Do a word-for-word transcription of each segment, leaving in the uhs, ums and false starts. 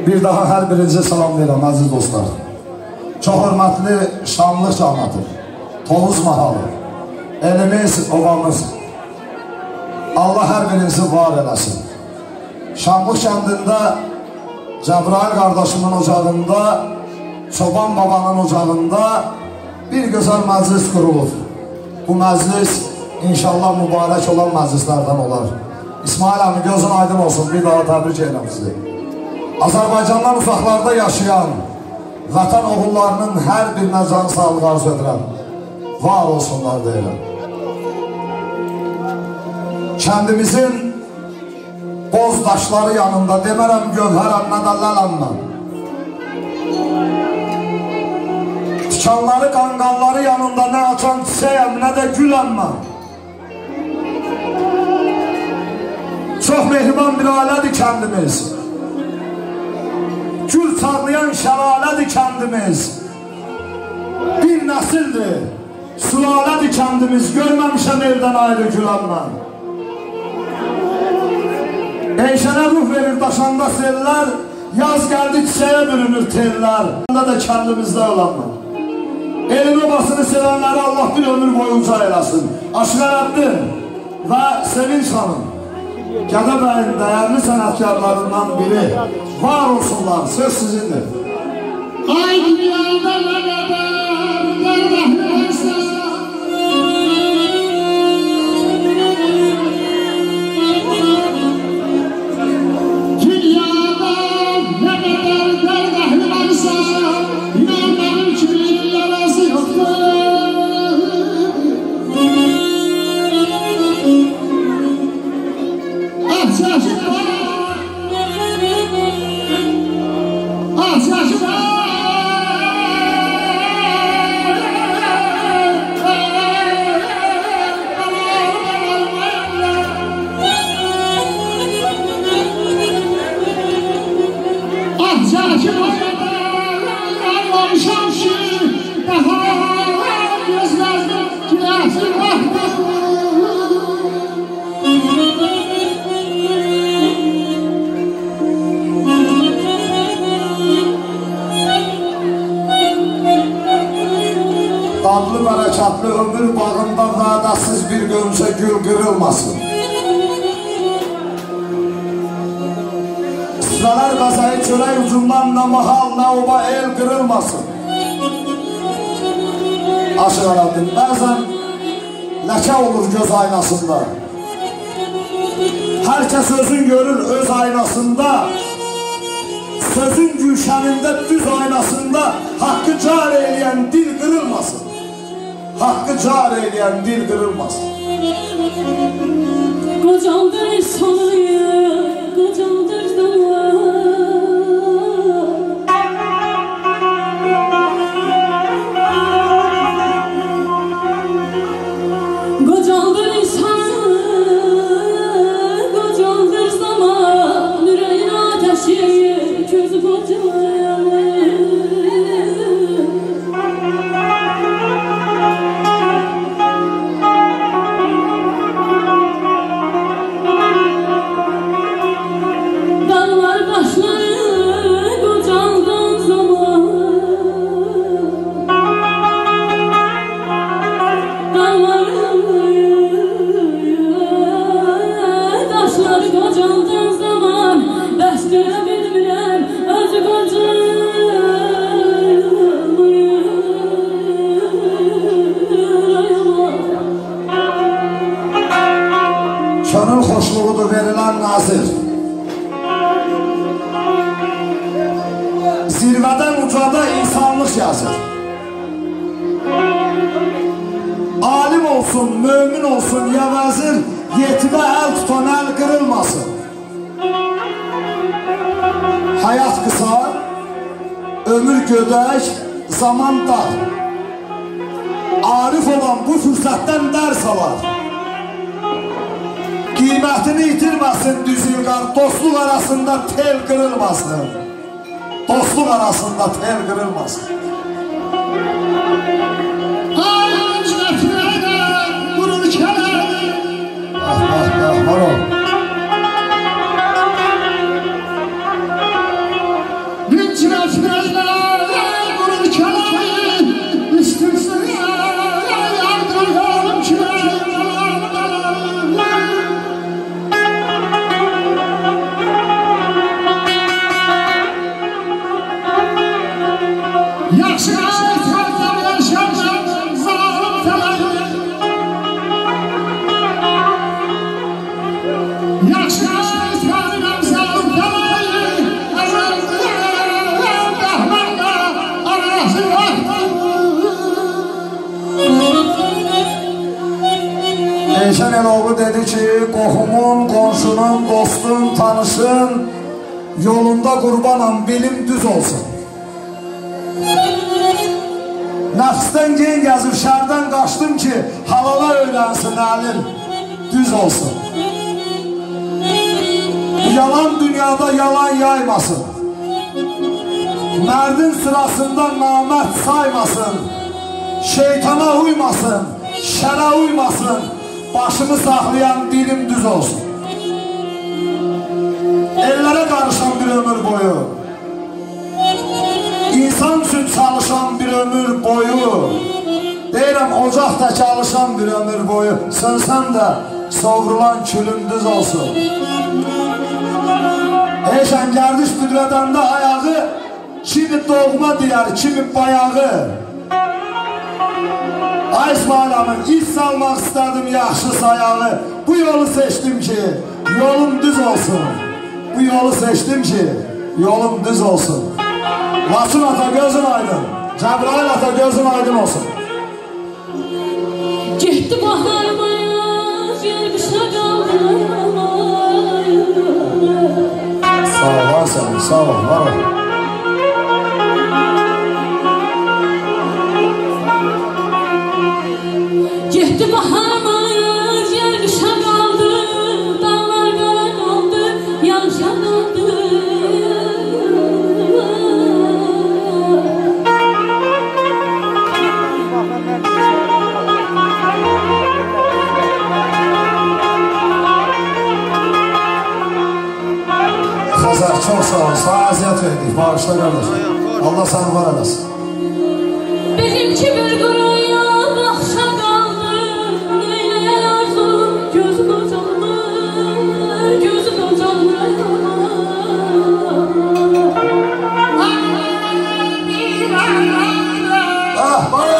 Bir daha hər birinizə salam verirəm, əziz dostlar. Çox hörmətli şanlı cəmiyyəti, Tovuz mahalı, elimiz, obamız. Allah hər birinizi var eləsin. Şanlı kəndində, Cəbrail qardaşımın ocağında, Çoban babanın ocağında bir gözəl məclis qurulur. Bu məclis inşallah mübarək olan məclislərdən olar. İsmail əmi, gözün aydın olsun, bir daha təbrik edirəm sizi. Azərbaycandan uzaqlarda yaşayan vətən oğullarının hər birinə can sağlığı arzu edirəm. Var olsunlar deyirəm. Kəndimizin boz daşları yanında demərəm gövhərəmlə də lələmlə. Tikanları, qanqalları yanında nə açan çiçəyəm, nə də güləmmə. Çox mehriban bir ailədir kəndimiz. Gül çarlayan şəlalədir kəndimiz. Bir nəsildir, sülalədir kəndimiz. Görməmişəm evdən ayrı güləmmə. Eyşənə ruh verir daşanda sellər, yaz gəldi çiçəyə bürünür tellər. Bunda da kəndimizdə öləmmə. Elin obasını sevənləri Allah bir ömür boyunca eləsin. Aşqərəddin və Sevinç xanım, Gədəbəyin dəyərli sənətkarlarından biri. Var olsunlar, söz sizindir. Ay dünyada nə qədər dərrəhlərsə, dünyada nə qədər dərrəhlərsə, inan mənim kimi yarası yoxdur. Adlı bərəkətli ömür bağında vədəsiz bir gömsə gül qırılmasın. Sıralar qəzəyi çörək ucundan nə mahal, nə oba el qırılmasın. Aşqərəddin, bəzən ləkə olur göz aynasında. Hər kəs özün görür öz aynasında. Sözün gülşənində düz aynasında haqqı car eyləyən dil qırılmasın. Hakkı car eyləyən dil qırılmasın. Qocaldır sonraya, qocaldır zaman. Qocaldır insanı, qocaldır zaman. Ürəyin ateşi, közü qocalayalım. Könül xoşluğudur verilen nazir. Zirvədən ucada insanlıq yazır. Alim olsun, mömin olsun ya vəzir, yetimə əl tutan əl qırılmasın. Hayat qısa, ömür gödək, zaman dar. Arif olan bu fürsətdən dərs alar. Qiymətini itirməsin düzülqar, dostluq arasında tel qırılmasın. Dostluq arasında tel qırılmasın. Ay cəfrədə qurur kələdi. Ah, ah, ah, var o. oğlu dedi ki, qohumun, qonşunun, dostun, tanışın yolunda qurbanam, bilim düz olsun. Nəfsdən gen gəzib şərdən qaçdım ki, halala öylənsin əlim düz olsun. Yalan dünyada yalan yaymasın, mərdin sırasında namərd saymasın, şeytana uymasın, şərə uymasın, başımı saxlayan dilim düz olsun. Ellərə qarışan bir ömür boyu, İnsan üçün çalışan bir ömür boyu, deyirəm ocaqda çalışan bir ömür boyu, sönsən də sovrulan külüm düz olsun. Eşən gərdiş büdrədəndə ayağı, kimi doğma deyər, kimi bayağı. Ay İsmailamın iş salmaq istədim yaxşı sayağı, bu yolu seçdim ki yolum düz olsun. Bu yolu seçdim ki yolum düz olsun. Laçın ata gözün aydın, Cəbrayıl ata gözün aydın olsun. Getdi baharımız, yelmişə qalmayır. Sağ ol, var sənin, sağ ol, var ol. Getdi baharımız, yelmişə qaldı, dağlar qara qaldı, yağışa qaldı. Xəzər, çox sağ ol, sağ əziyyət verdik, bağışla qardaş. Allah səni var eləsin. Benimki bir quraya baxşa qaldı, neyləyər arzum, gözü qocaldı, gözü qocaldı. Ah, bana!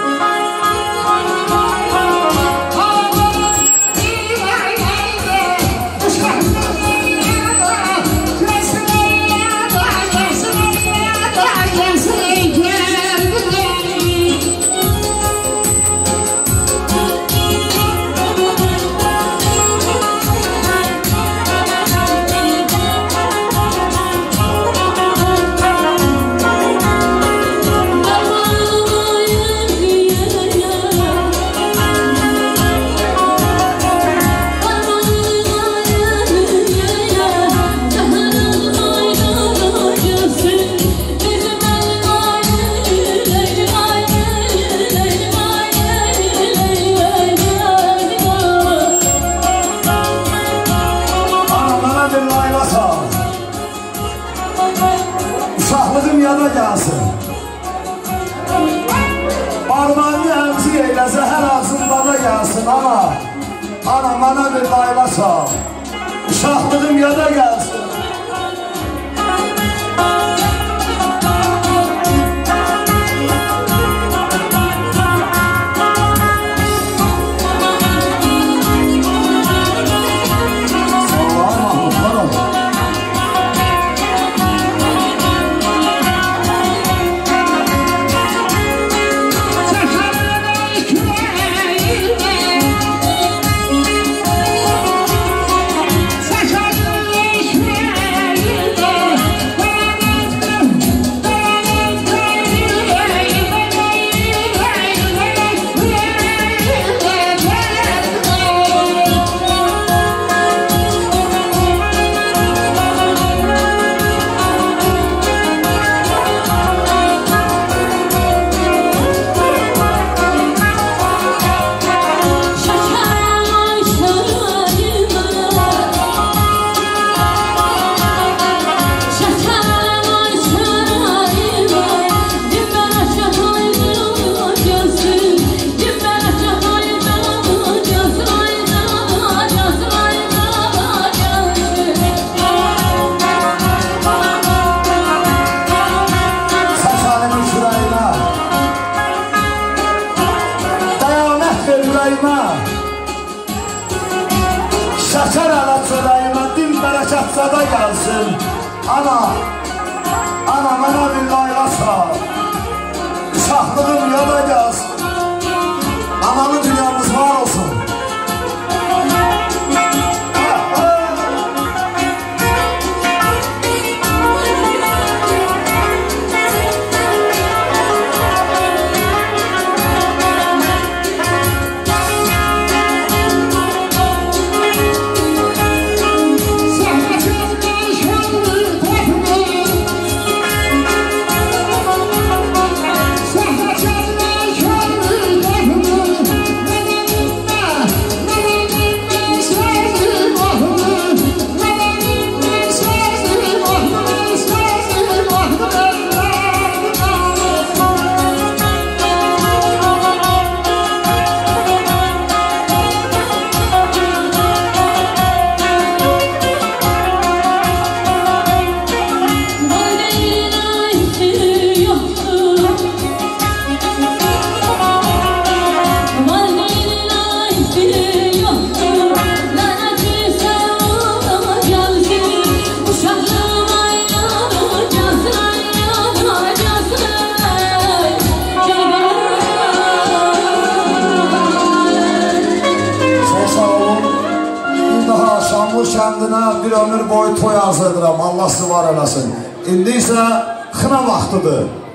Uşaqlığım yada gəlsin. Barmağını əmzi eylə, zəhər ağzında da gəlsin. Ana, ana mənə bir layla çal. Uşaqlığım yada gəlsin. Şəkər ələ çörəyimə, din bərəkət zədə gəlsin. Ana, ana mənə bir layla çal. Uşaqlığım yada gəlsin. Analı dünyamız var olsun. bir ömür boyu toy arzu edirəm. Allah sizi var eləsin. İndi isə xına vaxtıdır.